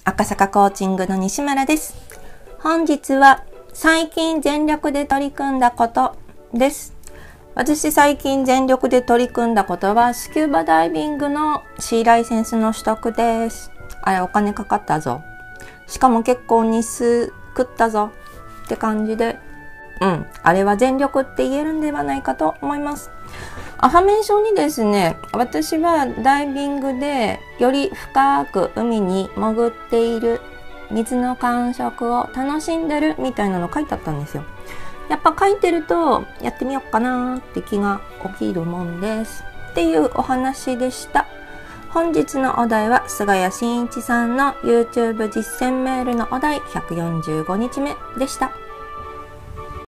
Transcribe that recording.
赤坂コーチングの西村です。本日は最近全力で取り組んだことです。私最近全力で取り組んだことはスキューバダイビングの C ライセンスの取得です。あれお金かかったぞ。しかも結構日数食ったぞって感じで、あれは全力って言えるんではないかと思います。アファメーションにですね、私はダイビングでより深く海に潜っている水の感触を楽しんでるみたいなの書いてあったんですよ。やっぱ書いてるとやってみようかなって気が起きるもんですっていうお話でした。本日のお題は菅谷真一さんの YouTube 実践メールのお題145日目でした。